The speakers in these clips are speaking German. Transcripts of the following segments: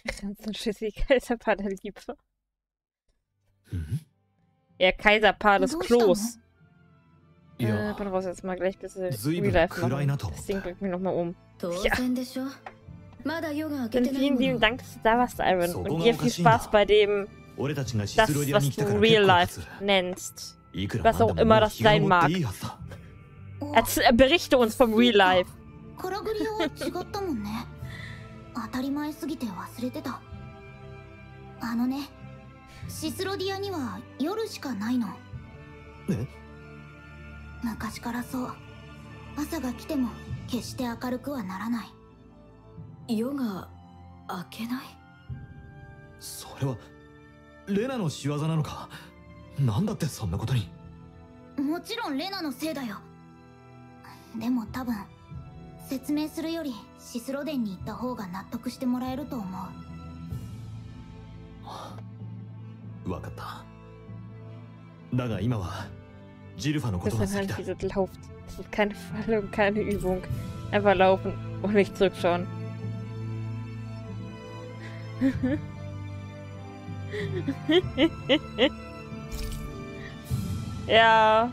Ganz schön die Kaiserpaar der Liebe. うん Ja, Kaiserpaar des Klos. いや Bin raus jetzt mal gleich ein bisschen 随分 Real Life 暗い machen. なと思っ Das て Ding bringt mich nochmal um. 当然でしょ。まだ夜が明け Dann てない vielen も lieben の。 Dank, dass du da warst, Iron. So, Und dir viel Spaß bei dem, 俺たちがシ das, スロディアに was 来たか du ら Real 結構経 Life つ nennst. いくら Was なん auch でも immer もう das 日が sein 昇っ mag. ていいはずだ Berichte uns vom Real Life. カラグリアは違ったもんね。当たり前すぎて忘れてた。あのね、シスロディアには夜しかないの。 え昔からそう。朝が来ても決して明るくはならない。 夜が明けない。 それはレナの仕業なのか。なんだってそんなことに。 もちろんレナのせいだよ。でも多分説明するよりシスロデンに行った方が納得してもらえると思う。 わかった。だが今はジルファのこ Das とが ist 先 halt だ。 diese Lauft. Das ist keine Verhandlung, keine Übung. Einfach laufen und nicht zurückschauen. Ja.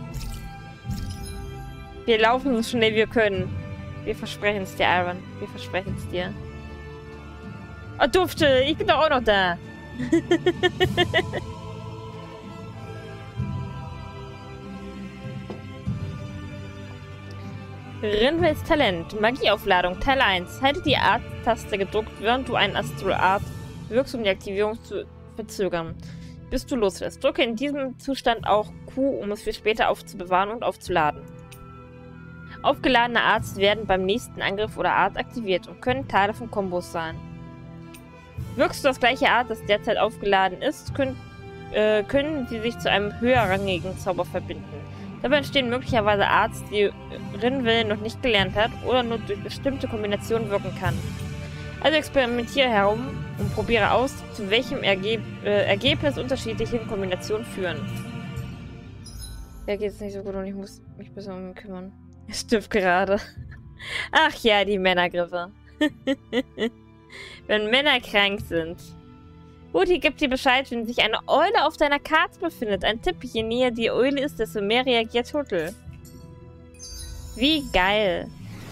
Wir laufen so schnell wir können. Wir versprechen es dir, Iron. Wir versprechen es dir. Oh, Dufte, ich bin doch auch noch da. Rinwels Talent. Magieaufladung. Teil 1. Halte die Art-Taste gedrückt, während du einen Astral-Art wirkst, um die Aktivierung zu verzögern. Bis du loslässt. Drücke in diesem Zustand auch Q, um es für später aufzubewahren und aufzuladen. Aufgeladene Arts werden beim nächsten Angriff oder Art aktiviert und können Teile von Kombos sein. Wirkst du das gleiche Art, das derzeit aufgeladen ist, können sie sich zu einem höherrangigen Zauber verbinden. Dabei entstehen möglicherweise Arts, die Rinwell noch nicht gelernt hat oder nur durch bestimmte Kombinationen wirken kann. Also experimentiere herum und probiere aus, zu welchem Ergebnis unterschiedliche Kombinationen führen. Ja, geht es nicht so gut und ich muss mich besser um ihn kümmern. Er stirbt gerade. Ach ja, die Männergriffe. Wenn Männer krank sind. Uti gibt dir Bescheid, wenn sich eine Eule auf deiner Karte befindet. Ein Tipp, je näher die Eule ist, desto mehr reagiert Turtle. Wie geil.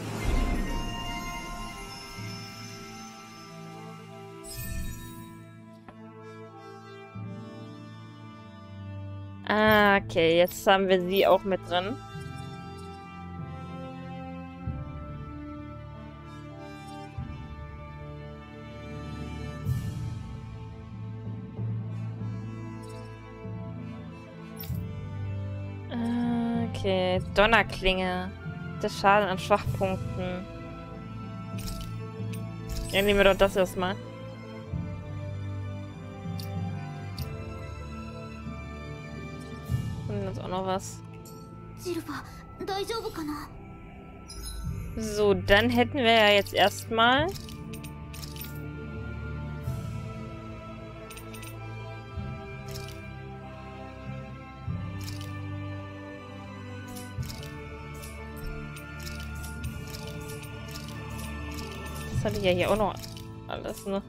Ah, okay, jetzt haben wir sie auch mit drin. Okay, Donnerklinge. Der Schaden an Schwachpunkten. Ja, nehmen wir doch das erstmal. Und jetzt auch noch was. So, dann hätten wir ja jetzt erstmal... Das hatte ich ja hier auch noch alles, ne?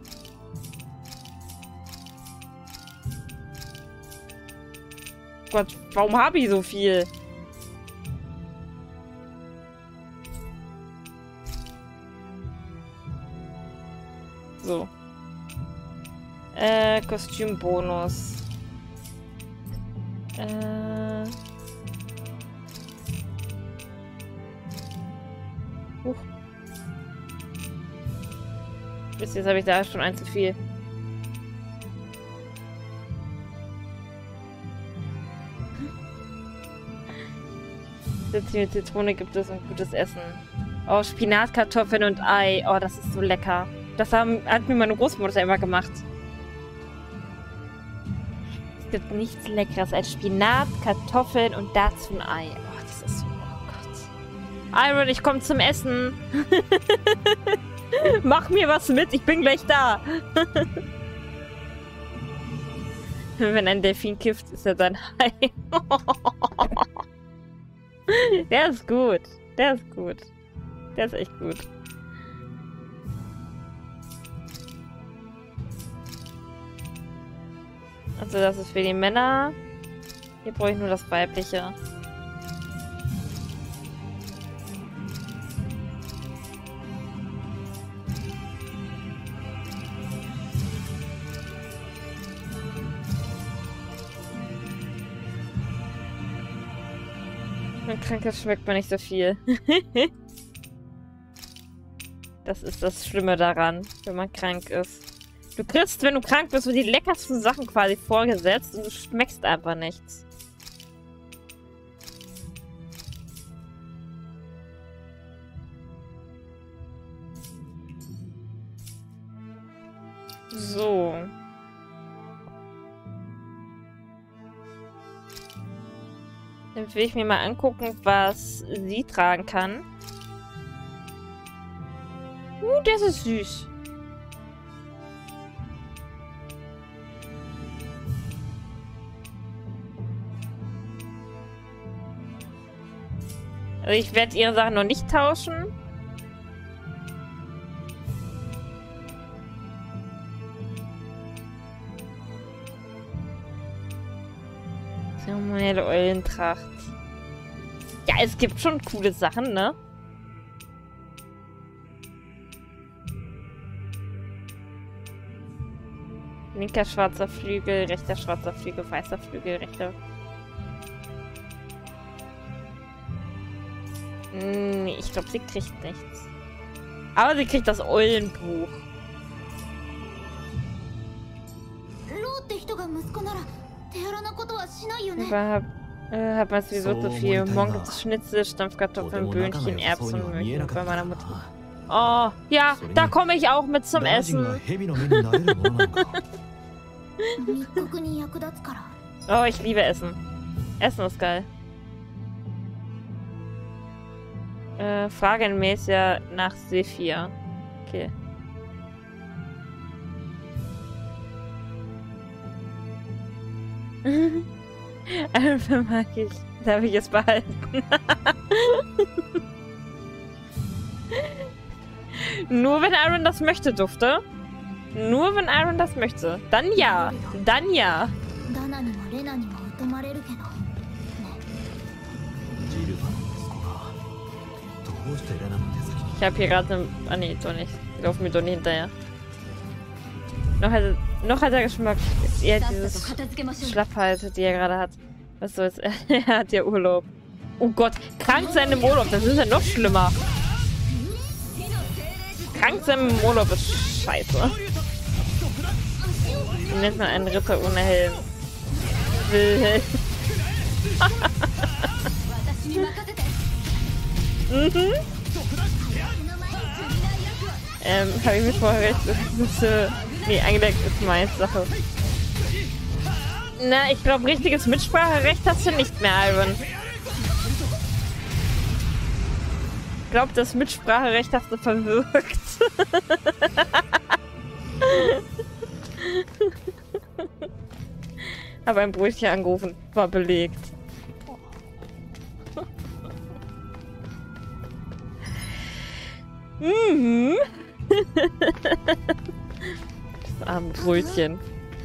Gott, warum habe ich so viel? So. Kostümbonus. Bis jetzt habe ich da schon ein zu viel. Mit Zitrone gibt es und gutes Essen. Oh, Spinat, Kartoffeln und Ei. Oh, das ist so lecker. Das hat mir meine Großmutter immer gemacht. Es gibt nichts Leckeres als Spinat, Kartoffeln und dazu ein Ei. Oh, das ist so... Oh Gott. Iron, ich komme zum Essen. Mach mir was mit, ich bin gleich da. Wenn ein Delfin kifft, ist er dann Hai. Der ist gut. Der ist gut. Der ist echt gut. Also das ist für die Männer. Hier brauche ich nur das Weibliche. Wenn krank ist, schmeckt man nicht so viel. Das ist das Schlimme daran, wenn man krank ist. Du kriegst, wenn du krank bist, so die leckersten Sachen quasi vorgesetzt und du schmeckst einfach nichts. So. Dann will ich mir mal angucken, was sie tragen kann. Das ist süß. Also ich werde ihre Sachen noch nicht tauschen. Zeremonielle Eulentracht. Ja, es gibt schon coole Sachen, ne? Linker schwarzer Flügel, rechter schwarzer Flügel, weißer Flügel, rechter... Nee, ich glaube, sie kriegt nichts. Aber sie kriegt das Eulenbuch. Hab man sowieso so viel. Morgen gibt es Schnitzel, Stampfkartoffeln, Böhnchen, Erbsen und Möhrchen bei meiner Mutter. Oh, ja, da komme ich auch mit zum Essen. Oh, ich liebe Essen. Essen ist geil. Fragenmäß ja nach Sephir. Okay. Einfach mag ich. Darf ich es behalten? Nur wenn Aaron das möchte, Dufte. Nur wenn Aaron das möchte. Dann ja. Dann ja. Ich habe hier gerade eine... Ah nee, doch nicht. Die laufen mir doch nicht hinterher. Noch hat er Geschmack. Ist eher dieses Schlappheit, die er gerade hat. Was soll's? Er hat ja Urlaub. Oh Gott, krank sein im Urlaub, das ist ja noch schlimmer. Krank sein im Urlaub ist scheiße. Wie nennt man einen Ritter ohne Helm? Wilhelm. Mhm. Habe ich mir vorher recht, nee, eingedeckt ist meine Sache. Na, ich glaube, richtiges Mitspracherecht hast du nicht mehr, Iron. Ich glaube, das Mitspracherecht hast du verwirkt. Habe ein Brötchen angerufen, war belegt. Mhm. Das arme Brötchen.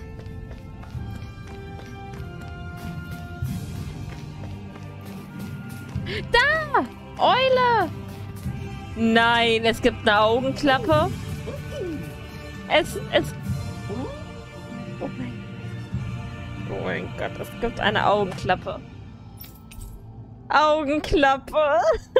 Da! Eule! Nein, es gibt eine Augenklappe. Oh mein Gott, es gibt eine Augenklappe. Augenklappe!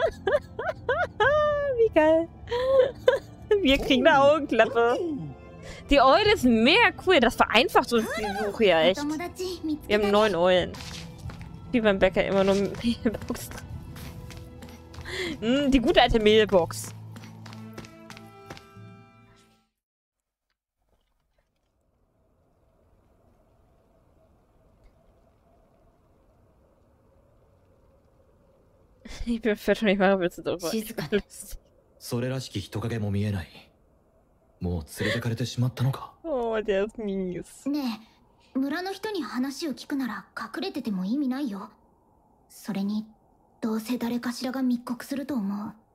Wie geil. Wir kriegen eine Augenklappe. Die Eule ist mega cool. Das vereinfacht uns die Suche ja echt. Wir haben 9 Eulen. Wie beim Bäcker immer nur Mehlbox. Die gute alte Mehlbox. Ich bin völlig nicht mal Witze darüber. それらしき人影も見えない。もう連れてかれてしまったのか。 Oh, der ist mies. ねえ、村の人に話を聞くなら隠れてても意味ないよ。それに、どうせ誰かしらが密告すると思う。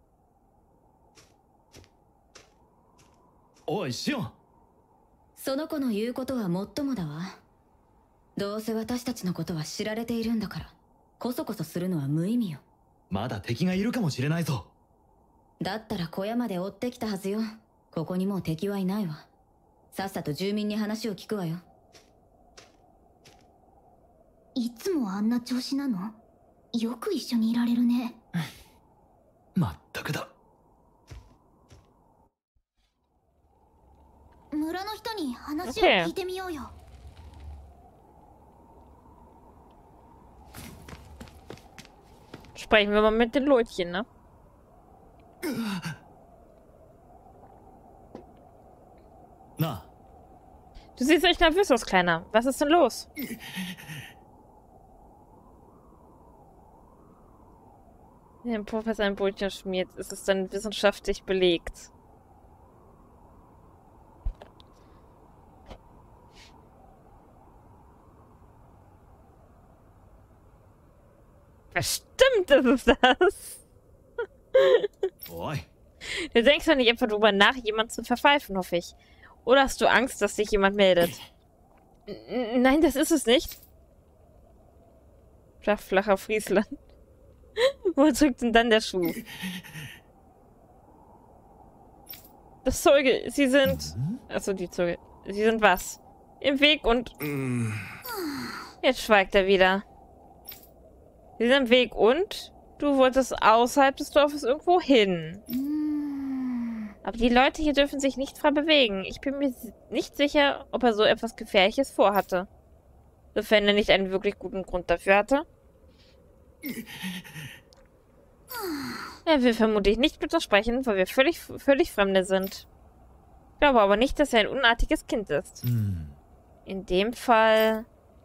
おい、シオン。 その子の言うことはもっともだわ。 どうせ私たちのことは知られているんだから、こそこそするのは無意味よ。 まだ敵がいるかもしれないぞ。 だったら小屋まで追ってきたはずよ。ここにもう敵はいないわ。さっさと住民に話を聞くわよ。 いつもあんな調子なの？よく一緒にいられるね。 まったくだ。 村の人に話を聞いてみようよ。 Sprechen wir mal mit den Leutchen, ne? Na, Du siehst echt nervös aus, Kleiner. Was ist denn los? Wenn ein Professor ein Brötchen schmiert, ist es dann wissenschaftlich belegt. Bestimmt ist es das. おい。 Du denkst doch nicht einfach drüber nach, jemanden zu verpfeifen, hoffe ich. Oder hast du Angst, dass sich jemand meldet? Nein, das ist es nicht. Flacher Friesland. Wo drückt denn dann der Schuh? Das Zeuge, sie sind... Achso, die Zeuge. Sie sind was? Im Weg und... Jetzt schweigt er wieder. Sie sind im Weg und... Du wolltest außerhalb des Dorfes irgendwo hin. Aber die Leute hier dürfen sich nicht frei bewegen. Ich bin mir nicht sicher, ob er so etwas Gefährliches vorhatte. Sofern er nicht einen wirklich guten Grund dafür hatte. Er will vermutlich nicht mit uns sprechen, weil wir völlig Fremde sind. Ich glaube aber nicht, dass er ein unartiges Kind ist. In dem Fall...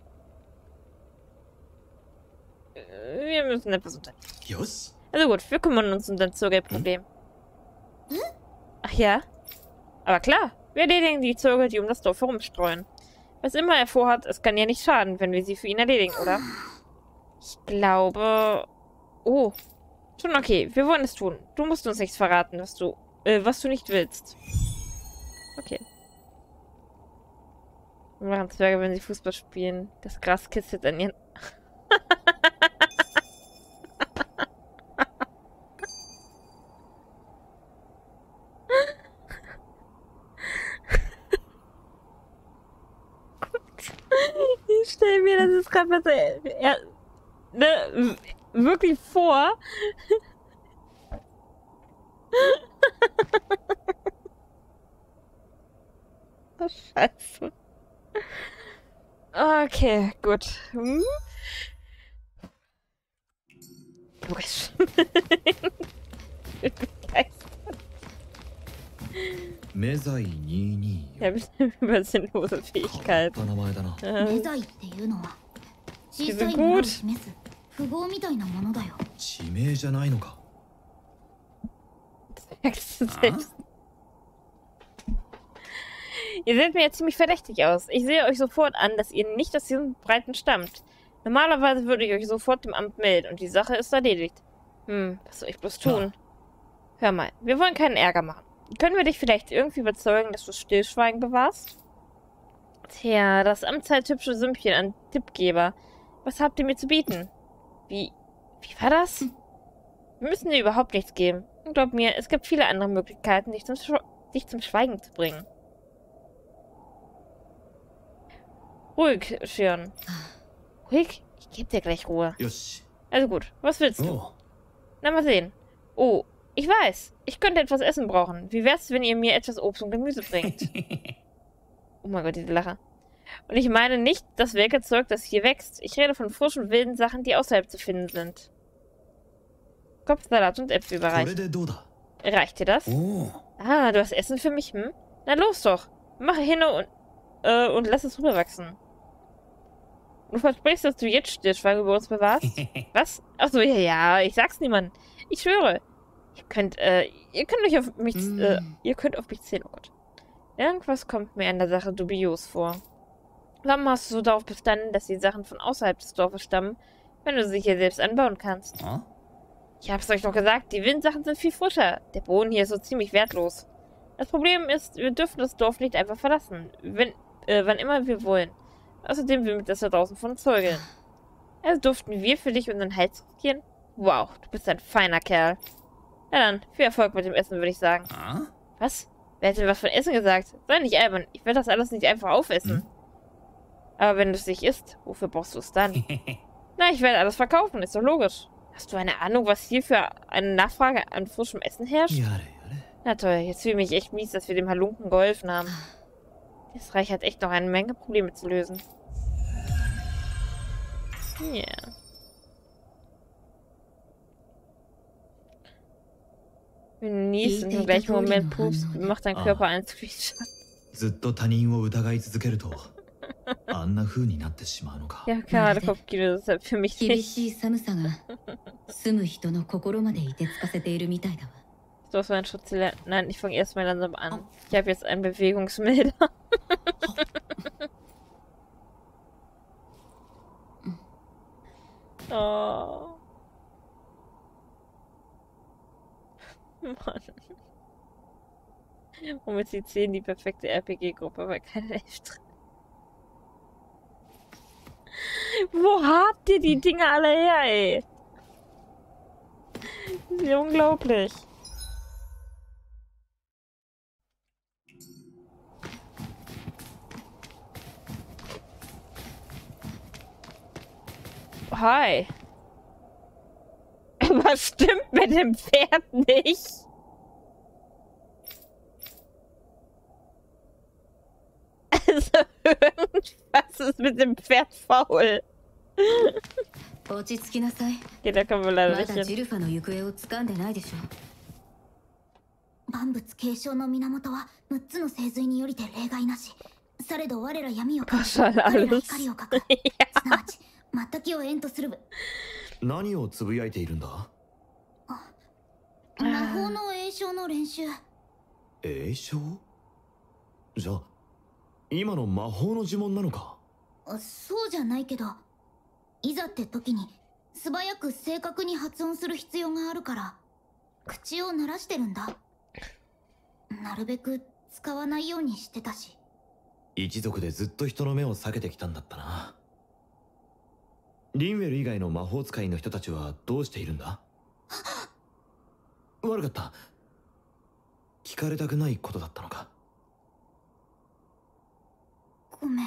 Wir müssen etwas unternehmen. Jos? Also gut, wir kümmern uns um dein Zirkelproblem. Ach ja? Aber klar, wir erledigen die Zirkel, die um das Dorf herumstreuen. Was immer er vorhat, es kann ja nicht schaden, wenn wir sie für ihn erledigen, oder? Ich glaube... Oh. Schon okay, wir wollen es tun. Du musst uns nichts verraten, was du nicht willst. Okay. Wir machen Zwerge, wenn sie Fußball spielen. Das Gras kitzelt an ihren... Ich stelle mir das ist gerade wirklich vor. Oh, Scheiße. Okay, gut. Logisch. Ja, über sinnlose Fähigkeit. メザイっていうのは小さい村を示す符号みたいなものだよ。 地名じゃないのか。 Ihr seht mir jetzt ziemlich verdächtig aus. Ich sehe euch sofort an, dass ihr nicht aus diesem Breiten stammt. Normalerweise würde ich euch sofort dem Amt melden und die Sache ist erledigt. Was soll ich bloß tun? Hör mal, wir wollen keinen Ärger machen. Können wir dich vielleicht irgendwie überzeugen, dass du Stillschweigen bewahrst? Tja, das Amt zahlt hübsche Sümmchen an Tippgeber. Was habt ihr mir zu bieten? Wie war das? Wir müssen dir überhaupt nichts geben. Und glaub mir, es gibt viele andere Möglichkeiten, dich zum Schweigen zu bringen. Ruhig, Shion. Ruhig? Ich gebe dir gleich Ruhe. Also gut, was willst du? Na, mal sehen. Oh, ich weiß. Ich könnte etwas Essen brauchen. Wie wär's, wenn ihr mir etwas Obst und Gemüse bringt? Oh mein Gott, diese Lache. Und ich meine nicht das welke Zeug, das hier wächst. Ich rede von frischen, wilden Sachen, die außerhalb zu finden sind. Kopfsalat und Äpfel überreicht. Reicht dir das? Ah, du hast Essen für mich, hm? Na los doch. Mache hin und lass es rüberwachsen. Du versprichst, dass du jetzt Stillschweigen über uns bewahrst? Was? Achso, ja, ich sag's niemandem. Ich schwöre. Ihr könnt auf mich zählen, oh Gott. Irgendwas kommt mir an der Sache dubios vor. Warum hast du so darauf bestanden, dass die Sachen von außerhalb des Dorfes stammen, wenn du sie hier selbst anbauen kannst? Ich hab's euch doch gesagt, die Windsachen sind viel frischer. Der Boden hier ist so ziemlich wertlos. Das Problem ist, wir dürfen das Dorf nicht einfach verlassen, wann immer wir wollen. Außerdem will mir das da draußen von Zeugeln. Also durften wir für dich unseren Hals riskieren? Wow, du bist ein feiner Kerl. Ja dann, viel Erfolg mit dem Essen, würde ich sagen. Was? Wer hätte was von Essen gesagt? Sei nicht albern, ich werde das alles nicht einfach aufessen. Aber wenn du es nicht isst, wofür brauchst du es dann? Na, ich werde alles verkaufen, ist doch logisch. Hast du eine Ahnung, was hier für eine Nachfrage an frischem Essen herrscht? Na toll, jetzt fühle ich mich echt mies, dass wir dem Halunken geholfen haben. Das Reich hat echt noch eine Menge Probleme zu lösen. Ja. Wenn du niest und im gleichen Moment pupst, macht dein Körper einen Screenshot. ずっと他人を疑い続けるとあんな風になってしまうのか。 Ja, gerade Kopfkino, das ist für mich 厳 nicht しい寒さが住む人の心まで凍てつかせているみたいだわ。 so was für ein Schutz. Nein, ich fange erstmal langsam an. Ich habe jetzt einen Bewegungsmelder. Oh. Mann. Womit sie 10 die perfekte RPG-Gruppe, weil keine Elf drin. Wo habt ihr die Dinger alle her, ey? Das ist ja unglaublich. Hi. Was stimmt mit dem Pferd nicht? Also irgendwas ist mit dem Pferd faul. 落ち着きなさい。 Okay, da kommen wir leider ま nicht だジ hin. ルファの行方を掴んでないでしょ。 万物継承の源は6つの聖髄によりて例外なし。されど我ら闇を隠し、 Pauschal 彼ら alles. 光を描く。すなわち、全きを縁とする何をつぶやいているんだ。 魔法の詠唱の練習。 詠唱？じゃあ今の魔法の呪文なのか。 そうじゃないけど、いざって時に素早く正確に発音する必要があるから口を鳴らしてるんだ。なるべく使わないようにしてたし。 一族でずっと人の目を避けてきたんだったな。リンウェル以外の魔法使いの人たちはどうしているんだ。悪かった。聞かれたくないことだったのか。 ごめん。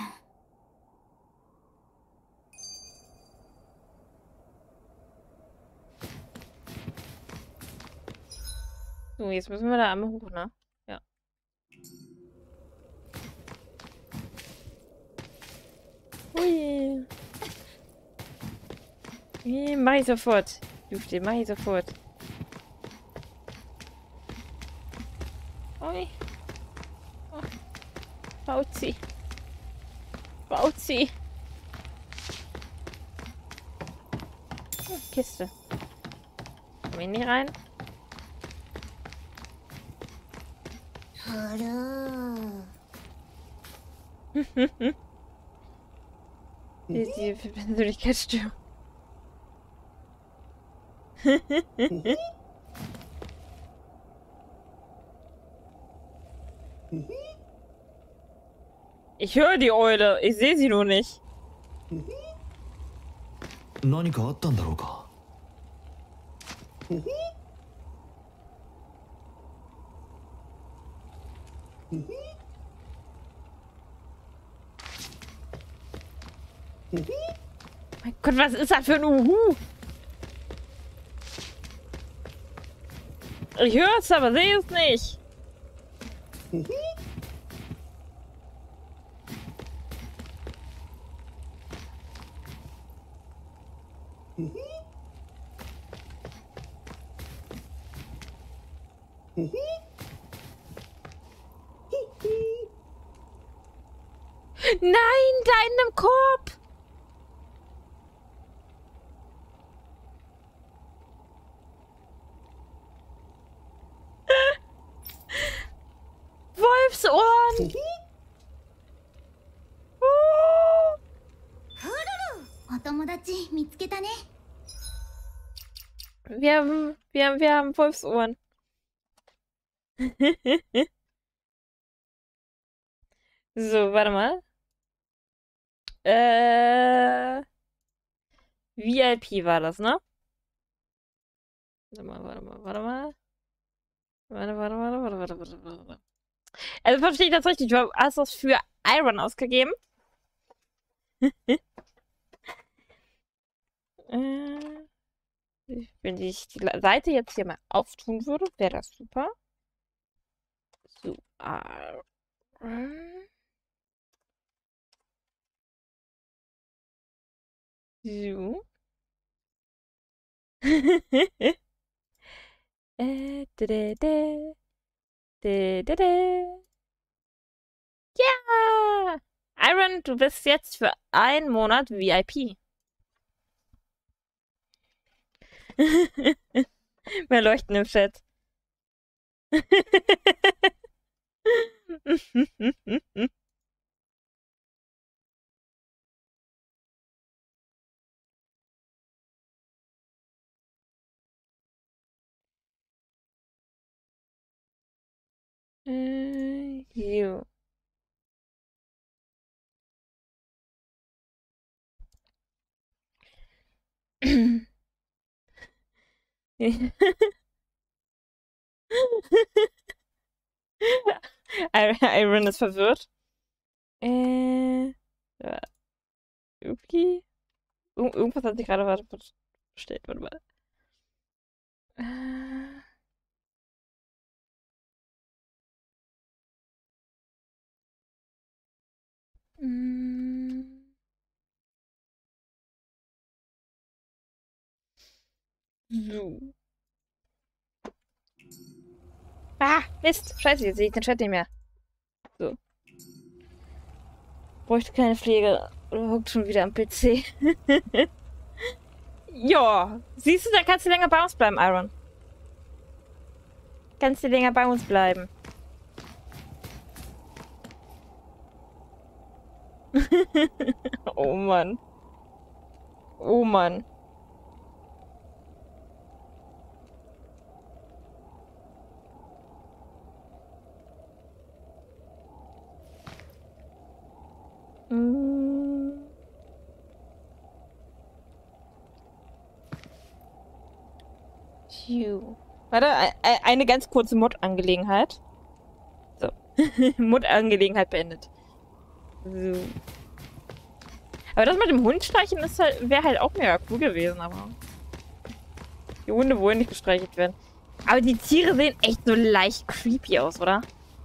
So, jetzt müssen wir da einmal hoch, ne? Ja. Hui. Mach ich sofort. Jufte, mach ich sofort. Ui. Oh. Bauzi. Bauzi. Oh, Kiste. Komm ich nicht rein? Die Persönlichkeitsstörung. Ich höre die Eule. Ich sehe sie nur nicht. 何かあったんだろうか。 Mein Gott, was ist das für ein Uhu? Ich höre es, aber sehe es nicht. Nein, da in einem Korb. Wolfsohren. Oh. お友達見つけたね。 Wir haben Wolfsohren. So, warte mal. VIP war das, ne? Warte mal. Warte. Also verstehe ich das richtig? Du hast das für Iron ausgegeben? Wenn ich die Seite jetzt hier mal auftun würde, wäre das super. So, so. Ja! Iron, du bist jetzt für einen Monat VIP. Wir leuchten im Chat. Jo. Iron ist verwirrt. Ja. Irgendwie. Irgendwas hat sich gerade bestellt. Warte mal. So. Ah, Mist. Scheiße, jetzt sehe ich den Chat nicht mehr. So. Bräuchte keine Pflege. Oder hockt schon wieder am PC. Ja. Siehst du, da kannst du länger bei uns bleiben, Iron. Kannst du länger bei uns bleiben. Oh Mann. Oh Mann. Warte, eine ganz kurze Mod-Angelegenheit. So. Mod-Angelegenheit beendet. So. Aber das mit dem Hund streichen wäre halt auch mega cool gewesen, aber. Die Hunde wollen nicht gestreichelt werden. Aber die Tiere sehen echt so leicht creepy aus, oder?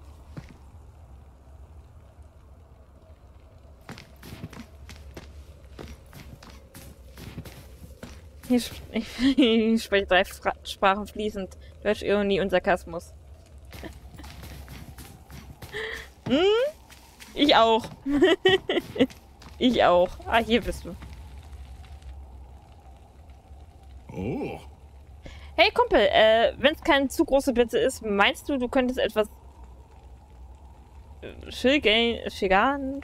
Ich spreche 3 Sprachen fließend. Deutsch, Ironie und Sarkasmus. Hm? Ich auch. Ich auch. Ah, hier bist du. Oh. Hey Kumpel, wenn es keine zu große Bitte ist, meinst du, du könntest etwas Bären?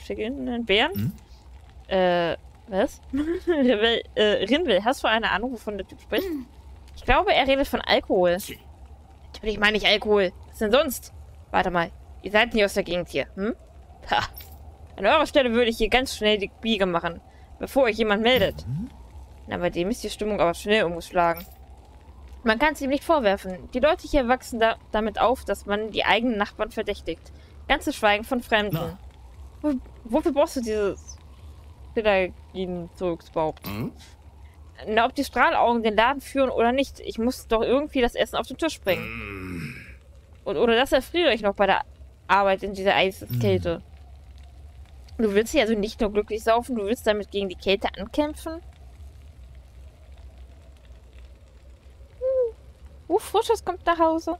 Was? Rinwell, hast du eine Ahnung, wovon der Typ spricht? Ich glaube, er redet von Alkohol. Natürlich meine ich Alkohol. Was denn sonst? Warte mal, ihr seid nicht aus der Gegend hier, hm? Ha. An eurer Stelle würde ich hier ganz schnell die Biege machen, bevor euch jemand meldet. Na, bei dem ist die Stimmung aber schnell umgeschlagen. Man kann es ihm nicht vorwerfen. Die Leute hier wachsen damit auf, dass man die eigenen Nachbarn verdächtigt. Ganz zu schweigen von Fremden. Wofür brauchst du dieses Zeugs überhaupt? Na, ob die Strahlaugen den Laden führen oder nicht. Ich muss doch irgendwie das Essen auf den Tisch bringen. Oder das erfriere ich noch bei der Arbeit in dieser Eiskälte. Du willst hier also nicht nur glücklich saufen, du willst damit gegen die Kälte ankämpfen? Frisches kommt nach Hause.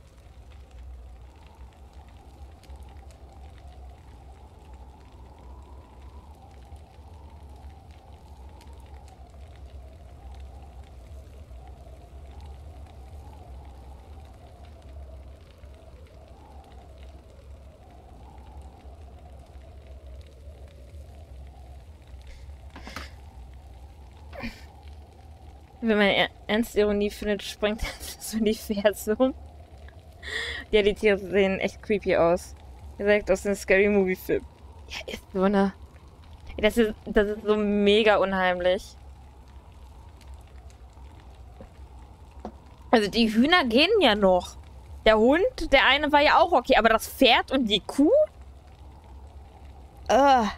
Wenn man ernste Ironie findet, springt das Universum. Ja, die Tiere sehen echt creepy aus. Direkt aus dem Scary Movie Film. Ja, ist so, ne? Das ist so mega unheimlich. Also die Hühner gehen ja noch. Der Hund, der eine war ja auch okay, aber das Pferd und die Kuh? Das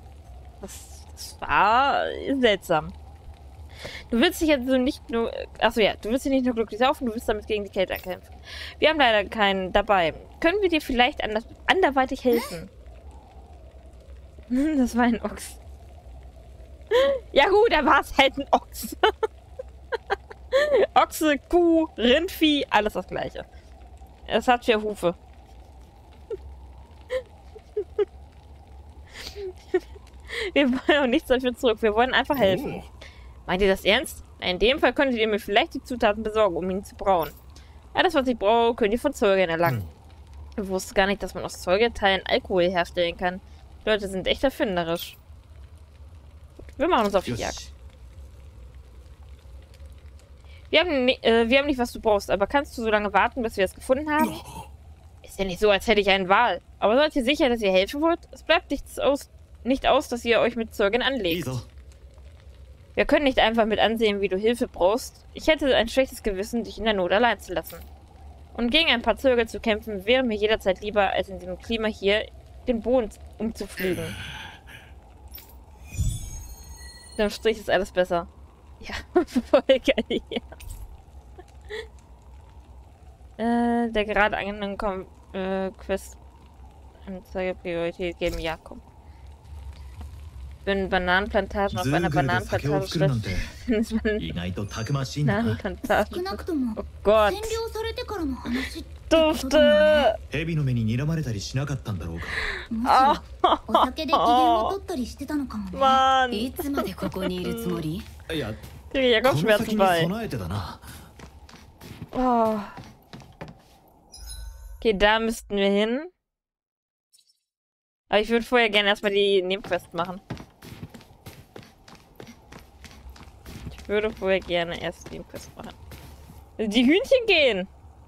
war seltsam. Du willst dich jetzt so nicht nur... Achso ja, du willst dich nicht nur glücklich saufen, du willst damit gegen die Kälte kämpfen. Wir haben leider keinen dabei. Können wir dir vielleicht anderweitig helfen? Das war ein Ochs. Ja gut, da war es halt ein Ochs. Ochse, Kuh, Rindvieh, alles das gleiche. Es hat 4 Hufe. Wir wollen auch nichts dafür zurück. Wir wollen einfach helfen. Meint ihr das ernst? In dem Fall könntet ihr mir vielleicht die Zutaten besorgen, um ihn zu brauen. Alles, was ich brauche, könnt ihr von Zeugern erlangen. Ich wusste gar nicht, dass man aus Zeugerteilen Alkohol herstellen kann. Die Leute sind echt erfinderisch. Wir machen uns auf die Jagd. Wir haben nicht, was du brauchst, aber kannst du so lange warten, bis wir es gefunden haben? Ist ja nicht so, als hätte ich eine Wahl. Aber seid ihr sicher, dass ihr helfen wollt? Es bleibt nicht aus, dass ihr euch mit Zeugen anlegt. Wir können nicht einfach mit ansehen, wie du Hilfe brauchst. Ich hätte ein schlechtes Gewissen, dich in der Not allein zu lassen. Und gegen ein paar Zöger zu kämpfen, wäre mir jederzeit lieber, als in diesem Klima hier den Boden umzufliegen. Dann Strich ist alles besser. Ja, voll geil hier. Der gerade angekommenen Quest-Anzeige Priorität geben. Ja, komm. Wenn Bananenplantagen auf einer Bananenplantage trifft, findet man Bananenplantagen. Oh Gott. Dufte! Mann! Kriege ich ja Kopfschmerzen bei. Oh. Okay, da müssten wir hin. Aber ich würde vorher gerne erstmal die Nebenquest machen. Ich würde vorher gerne erst die Nebenquest machen. Die Hühnchen gehen!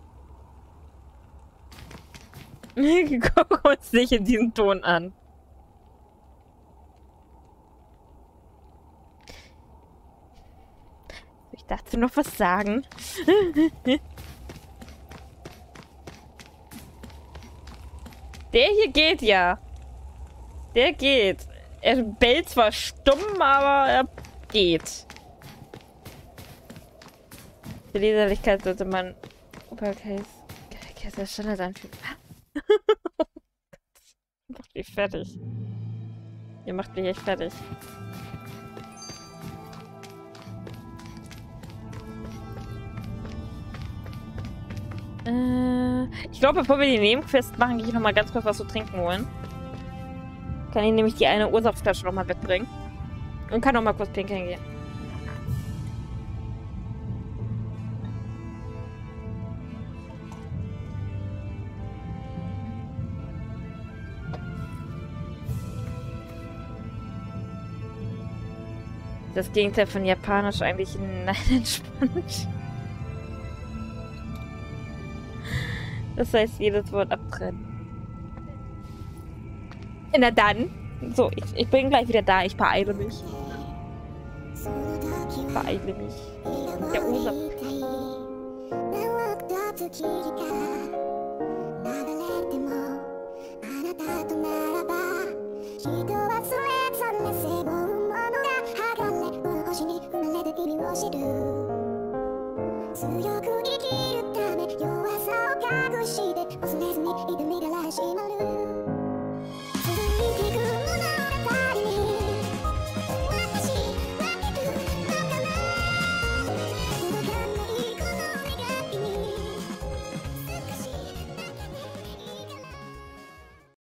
Guck uns nicht in diesen Ton an. Ich dachte noch was sagen. Der hier geht ja. Der geht. Er bellt zwar stumm, aber er geht. Die Leserlichkeit sollte man Uppercase der Standard anfügen. Macht mich fertig. Ihr macht mich echt fertig. Ich glaube, bevor wir die Nebenquest machen, gehe ich nochmal ganz kurz was zu trinken holen. Kann ich nämlich die eine Ursaftflasche nochmal wegbringen. Und kann nochmal kurz pinkeln gehen. Das Gegenteil von Japanisch eigentlich entspannt. Das heißt, jedes Wort abtrennen. Na dann. So, ich bin gleich wieder da. Ich beeile mich. Beeile mich. Der Ursache. 強く生きるため弱さを隠して忘れずに挑みがらしまる